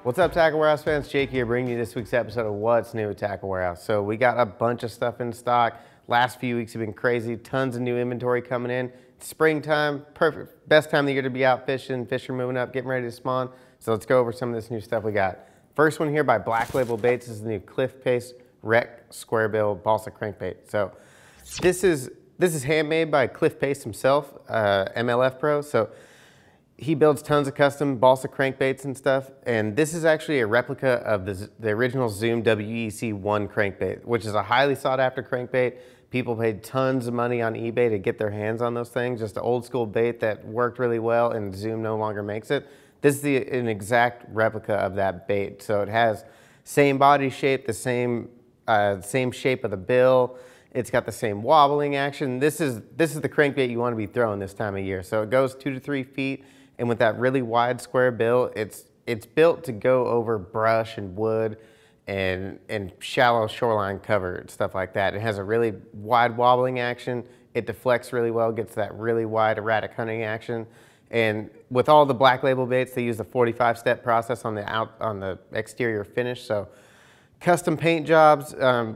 What's up, Tackle Warehouse fans? Jake here, bringing you this week's episode of What's New at Tackle Warehouse. So we got a bunch of stuff in stock. Last few weeks have been crazy. Tons of new inventory coming in. It's springtime, perfect, best time of the year to be out fishing. Fish are moving up, getting ready to spawn. So let's go over some of this new stuff we got. First one here by Black Label Baits is the new Cliff Paste Rec Square Bill Balsa Crankbait. So this is handmade by Cliff Paste himself, MLF Pro. So he builds tons of custom balsa crankbaits and stuff, and this is actually a replica of the original Zoom WEC1 crankbait, which is a highly sought after crankbait. People paid tons of money on eBay to get their hands on those things, just an old school bait that worked really well and Zoom no longer makes it. This is an exact replica of that bait. So it has same body shape, the same shape of the bill. It's got the same wobbling action. This is the crankbait you want to be throwing this time of year. So it goes 2 to 3 feet. And with that really wide square bill, it's built to go over brush and wood and shallow shoreline cover and stuff like that. It has a really wide wobbling action. It deflects really well, gets that really wide erratic hunting action. And with all the Black Label baits, they use the 45-step process on the exterior finish. So custom paint jobs,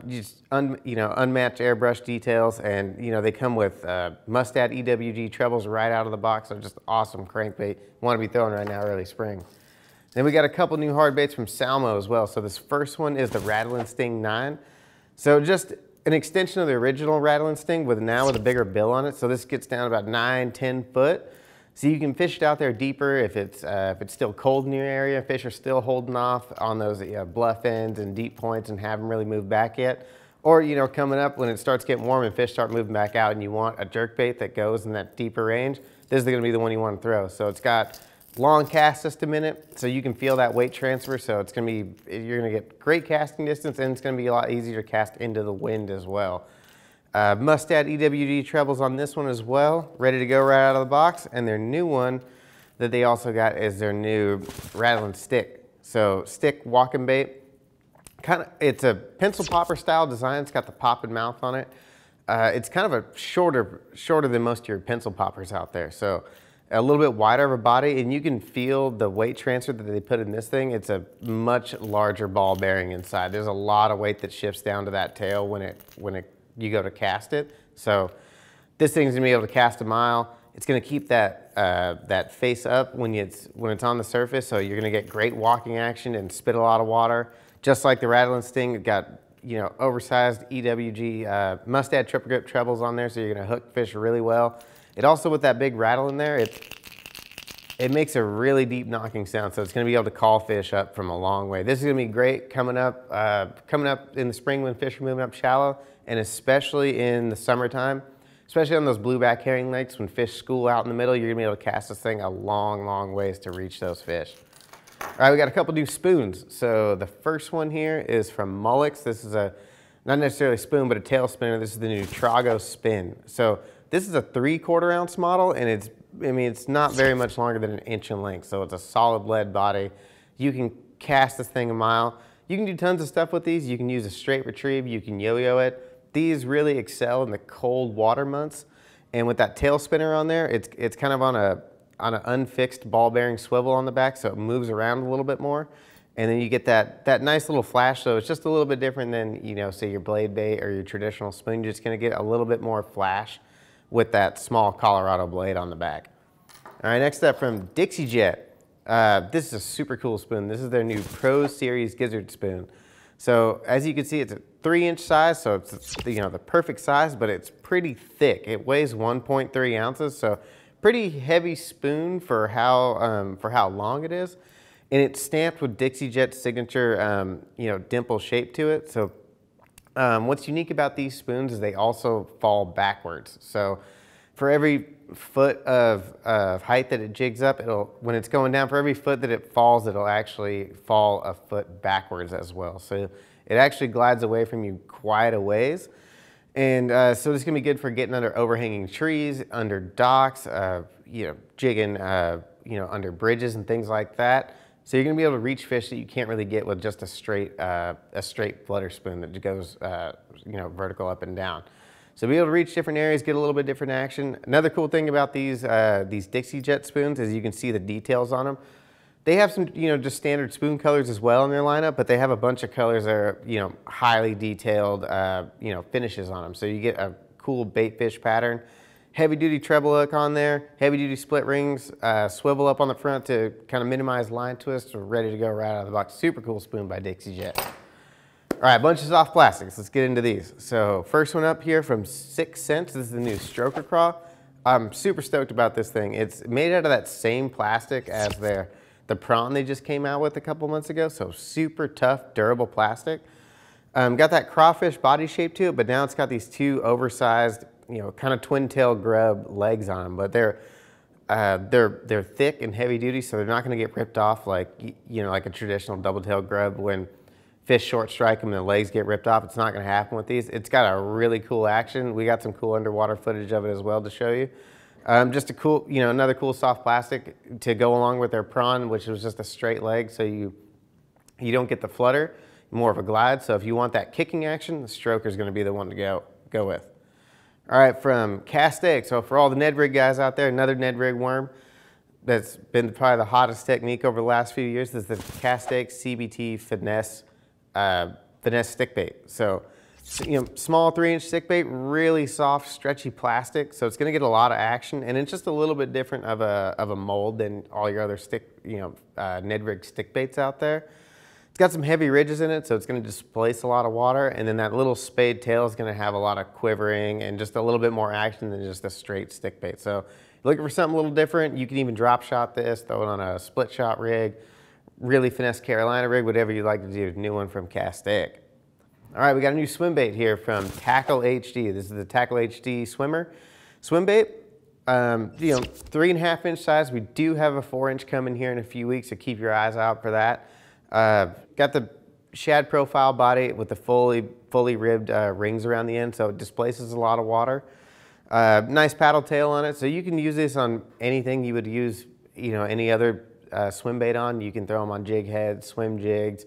unmatched airbrush details, and they come with Mustad EWG trebles right out of the box. So just awesome crankbait. Want to be throwing right now early spring. Then we got a couple new hard baits from Salmo as well. So this first one is the Rattle and Sting 9. So just an extension of the original Rattle and Sting with a bigger bill on it. So this gets down about 9–10 foot. So you can fish it out there deeper if it's still cold in your area. Fish are still holding off on those bluff ends and deep points and haven't really moved back yet. Or coming up when it starts getting warm and fish start moving back out and you want a jerkbait that goes in that deeper range, this is going to be the one you want to throw. So it's got long cast system in it, so you can feel that weight transfer. So it's going to be, you're going to get great casting distance, and it's going to be a lot easier to cast into the wind as well. Mustad EWG trebles on this one as well, ready to go right out of the box. And their new one that they also got is their new Rattle and Stick. So stick walking bait. It's a pencil popper style design. It's got the popping mouth on it. It's kind of a shorter than most of your pencil poppers out there. So a little bit wider of a body, and you can feel the weight transfer that they put in this thing. It's a much larger ball bearing inside. There's a lot of weight that shifts down to that tail when you go to cast it. So this thing's gonna be able to cast a mile. It's gonna keep that face up when it's on the surface, so you're gonna get great walking action and spit a lot of water. Just like the Rattle and Sting, it got oversized EWG Mustad triple grip trebles on there, so you're gonna hook fish really well. It also, with that big rattle in there, it makes a really deep knocking sound, so it's going to be able to call fish up from a long way. This is going to be great coming up in the spring when fish are moving up shallow, and especially in the summertime, especially on those blueback herring lakes when fish school out in the middle. You're going to be able to cast this thing a long ways to reach those fish. All right, we got a couple new spoons. So the first one here is from Molix. This is not necessarily a spoon, but a tail spinner. This is the new Trago Spin. So this is a 3/4 ounce model, and it's not very much longer than 1 inch in length, so it's a solid lead body. You can cast this thing a mile. You can do tons of stuff with these. You can use a straight retrieve, you can yo-yo it. These really excel in the cold water months, and with that tail spinner on there, it's kind of on an unfixed ball bearing swivel on the back, so it moves around a little bit more. And then you get that nice little flash, so it's just a little bit different than, say your blade bait or your traditional spoon. You're just gonna get a little bit more flash with that small Colorado blade on the back. All right, next up from Dixie Jet. This is a super cool spoon. This is their new Pro Series Gizzard spoon. So as you can see, it's a 3-inch size, so it's the perfect size, but it's pretty thick. It weighs 1.3 ounces, so pretty heavy spoon for how long it is. And it's stamped with Dixie Jet's signature dimple shape to it. So what's unique about these spoons is they also fall backwards. So for every foot of height that it jigs up, when it's going down, for every foot that it falls, it'll actually fall a foot backwards as well. So it actually glides away from you quite a ways. And so it's gonna be good for getting under overhanging trees, under docks, jigging, under bridges and things like that. So you're gonna be able to reach fish that you can't really get with just a straight flutter spoon that goes, vertical up and down. So be able to reach different areas, get a little bit different action. Another cool thing about these Dixie Jet spoons is you can see the details on them. They have some, just standard spoon colors as well in their lineup, but they have a bunch of colors that are, highly detailed, finishes on them. So you get a cool bait fish pattern. Heavy duty treble hook on there, heavy duty split rings, swivel up on the front to kind of minimize line twist. We're ready to go right out of the box. Super cool spoon by Dixie Jet. All right, bunch of soft plastics. Let's get into these. So first one up here from 6 cents. This is the new Stroker Craw. I'm super stoked about this thing. It's made out of that same plastic as the prawn they just came out with a couple months ago. So super tough, durable plastic. Got that crawfish body shape to it, but now it's got these two oversized, kind of twin tail grub legs on them. But they're thick and heavy duty, so they're not going to get ripped off like like a traditional double tail grub. When fish short strike them and the legs get ripped off, it's not going to happen with these. It's got a really cool action. We got some cool underwater footage of it as well to show you. Just a cool, another cool soft plastic to go along with their prawn, which was just a straight leg, so you don't get the flutter, more of a glide. So if you want that kicking action, the Stroker is going to be the one to go with. All right, from Castaic. So for all the Ned Rig guys out there, another Ned Rig worm that's been probably the hottest technique over the last few years is the Castaic CBT finesse stick bait. So small 3-inch stick bait, really soft, stretchy plastic. So it's going to get a lot of action, and it's just a little bit different of a mold than all your other Ned Rig stick baits out there. It's got some heavy ridges in it, so it's going to displace a lot of water, and then that little spade tail is going to have a lot of quivering and just a little bit more action than just a straight stick bait. So looking for something a little different, you can even drop shot this, throw it on a split shot rig, really finesse Carolina rig, whatever you like to do. New one from Castaic. All right, we got a new swim bait here from Tackle HD. This is the Tackle HD swim bait. 3.5 inch size. We do have a 4-inch coming here in a few weeks, so keep your eyes out for that. Got the shad profile body with the fully ribbed rings around the end, so it displaces a lot of water. Nice paddle tail on it, so you can use this on anything you would use, any other swim bait on. You can throw them on jig heads, swim jigs,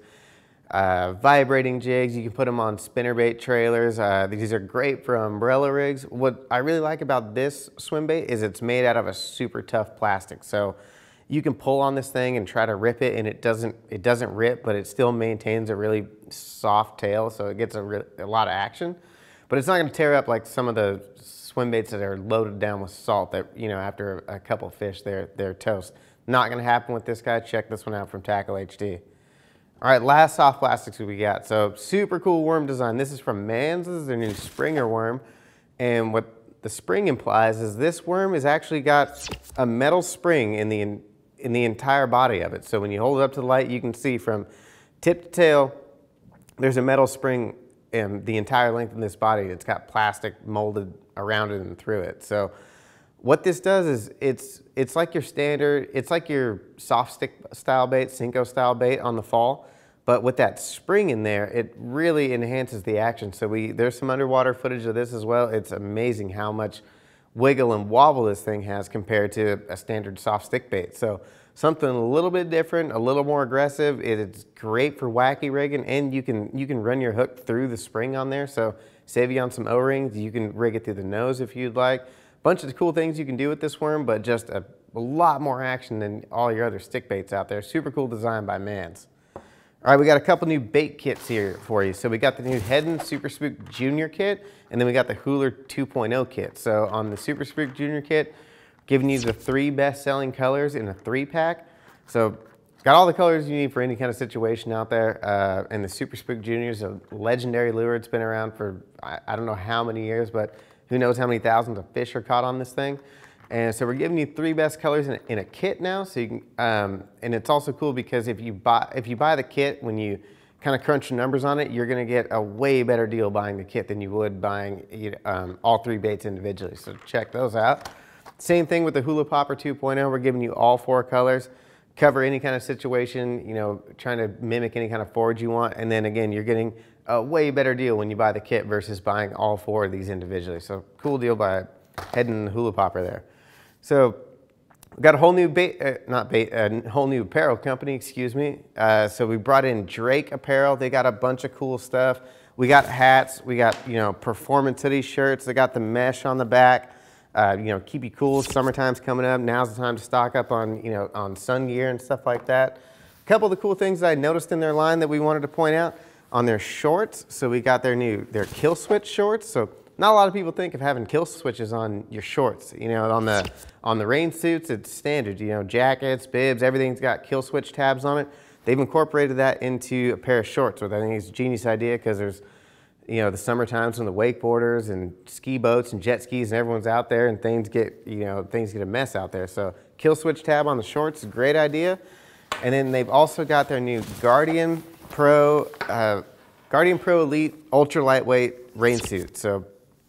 vibrating jigs. You can put them on spinnerbait trailers. These are great for umbrella rigs. What I really like about this swim bait is it's made out of a super tough plastic. So you can pull on this thing and try to rip it, and it doesn't rip, but it still maintains a really soft tail, so it gets a lot of action. But it's not going to tear up like some of the swim baits that are loaded down with salt that, after a couple fish, they're toast. Not going to happen with this guy. Check this one out from Tackle HD. All right, last soft plastics we got. So super cool worm design. This is from Mann. This is their new Springer worm, and what the spring implies is this worm has actually got a metal spring in the entire body of it. So when you hold it up to the light, you can see from tip to tail, there's a metal spring in the entire length of this body. It's got plastic molded around it and through it. So what this does is it's like your standard, it's like your soft stick style bait, Cinco style bait on the fall, but with that spring in there, it really enhances the action. So there's some underwater footage of this as well. It's amazing how much wiggle and wobble this thing has compared to a standard soft stick bait. So something a little bit different, a little more aggressive. It's great for wacky rigging, and you can run your hook through the spring on there. So save you on some O-rings. You can rig it through the nose if you'd like. Bunch of cool things you can do with this worm, but just a lot more action than all your other stick baits out there. Super cool design by Mann's. All right, we got a couple new bait kits here for you. So we got the new Heddon Super Spook Junior kit, and then we got the Hooler 2.0 kit. So on the Super Spook Junior kit, giving you the 3 best-selling colors in a 3-pack. So got all the colors you need for any kind of situation out there. And the Super Spook Junior is a legendary lure. It's been around for I don't know how many years, but who knows how many thousands of fish are caught on this thing. And so we're giving you 3 best colors in a kit now. So you can, and it's also cool because if you buy the kit, when you kind of crunch the numbers on it, you're going to get a way better deal buying the kit than you would buying all 3 baits individually. So check those out. Same thing with the Hula Popper 2.0. We're giving you all 4 colors, cover any kind of situation, trying to mimic any kind of forage you want. And then again, you're getting a way better deal when you buy the kit versus buying all 4 of these individually. So cool deal by Heddon Hula Popper there. So we've got a whole new whole new apparel company, excuse me. So we brought in Drake Apparel. They got a bunch of cool stuff. We got hats. We got, performance hoodie shirts. They got the mesh on the back. keep you cool. Summertime's coming up. Now's the time to stock up on, on sun gear and stuff like that. A couple of the cool things that I noticed in their line that we wanted to point out on their shorts. So we got their kill switch shorts. So not a lot of people think of having kill switches on your shorts. On the rain suits, it's standard. Jackets, bibs, everything's got kill switch tabs on it. They've incorporated that into a pair of shorts, which I think is a genius idea because there's, the summer times when the wakeboarders and ski boats and jet skis and everyone's out there and things get a mess out there. So kill switch tab on the shorts is a great idea. And then they've also got their new Guardian Pro Elite Ultra Lightweight rain suit. So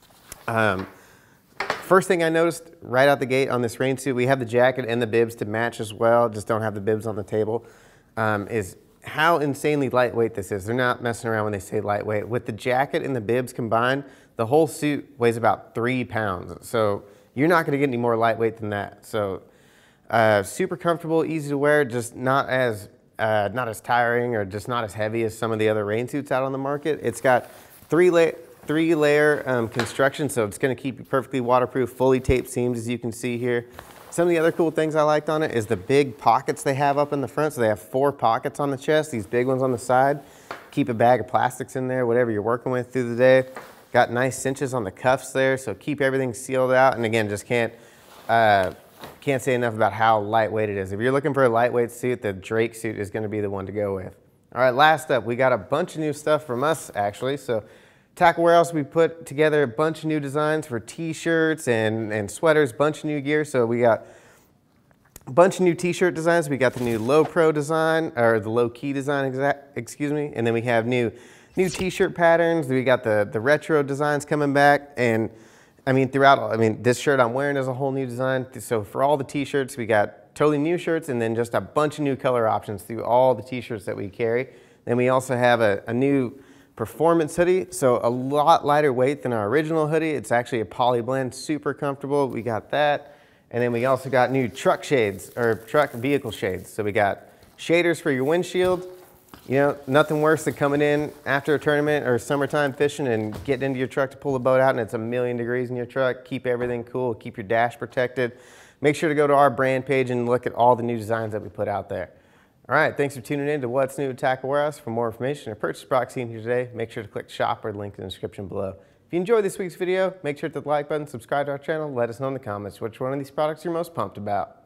first thing I noticed right out the gate on this rain suit, we have the jacket and the bibs to match as well, just don't have the bibs on the table, is how insanely lightweight this is. They're not messing around when they say lightweight. With the jacket and the bibs combined, the whole suit weighs about 3 pounds. So you're not gonna get any more lightweight than that. So super comfortable, easy to wear, just not as tiring or just not as heavy as some of the other rain suits out on the market. It's got three layer construction, so it's gonna keep you perfectly waterproof, fully taped seams as you can see here. Some of the other cool things I liked on it is the big pockets they have up in the front. So they have 4 pockets on the chest, these big ones on the side. Keep a bag of plastics in there, whatever you're working with through the day. Got nice cinches on the cuffs there, so keep everything sealed out. And again, just can't say enough about how lightweight it is. If you're looking for a lightweight suit, the Drake suit is gonna be the one to go with. All right, last up, we got a bunch of new stuff from us actually. So Tackle Warehouse, we put together a bunch of new designs for t-shirts and sweaters, bunch of new gear. So we got a bunch of new t-shirt designs. We got the new Low Pro design, or the Low Key design, excuse me. And then we have new t-shirt patterns. We got the retro designs coming back. And this shirt I'm wearing is a whole new design. So for all the t-shirts, we got totally new shirts and then just a bunch of new color options through all the t-shirts that we carry. Then we also have a new performance hoodie, so a lot lighter weight than our original hoodie. It's actually a poly blend, super comfortable. We got that. And then we also got new truck shades, or truck vehicle shades. So we got shaders for your windshield. Nothing worse than coming in after a tournament or summertime fishing and getting into your truck to pull the boat out and it's 1,000,000 degrees in your truck. Keep everything cool, keep your dash protected. Make sure to go to our brand page and look at all the new designs that we put out there. All right, thanks for tuning in to What's New at Tackle Warehouse. For more information or purchase products seen here today, make sure to click shop or link in the description below. If you enjoyed this week's video, make sure to hit the like button, subscribe to our channel, let us know in the comments which one of these products you're most pumped about.